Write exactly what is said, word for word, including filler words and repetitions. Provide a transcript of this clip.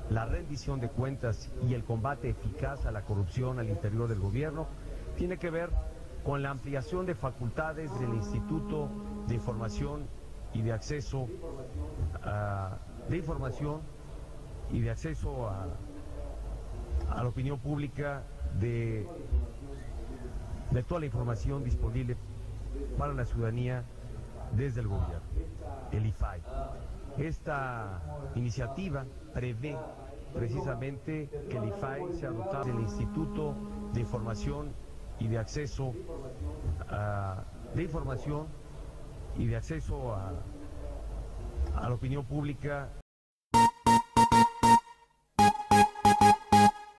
la rendición de cuentas y el combate eficaz a la corrupción al interior del gobierno tiene que ver con la ampliación de facultades del Instituto de Información y de Acceso a, de Información y de Acceso a, a la opinión pública de, de toda la información disponible para la ciudadanía desde el gobierno, el I F A I. Esta iniciativa prevé precisamente que el I F A I sea dotado del Instituto de Información y de Acceso a, de Información y de Acceso a, a la opinión pública